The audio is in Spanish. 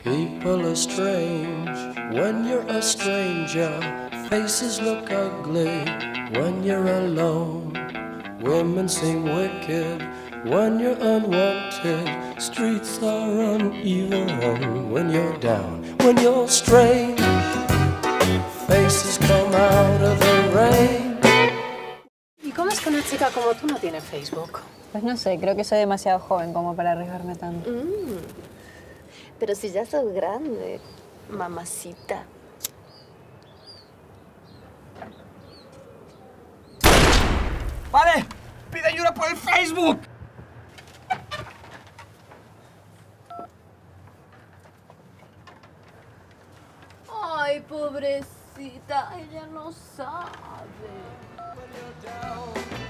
People are strange when you're a stranger. Faces look ugly when you're alone. Women seem wicked when you're unwanted. Streets are uneven when you're down. When you're strange, faces come out of the rain. ¿Y cómo es que una chica como tú no tiene Facebook? Pues no sé, creo que soy demasiado joven como para arriesgarme tanto. Pero si ya sos grande, mamacita. ¡Vale! ¡Pide ayuda por el Facebook! Ay, pobrecita, ella no sabe.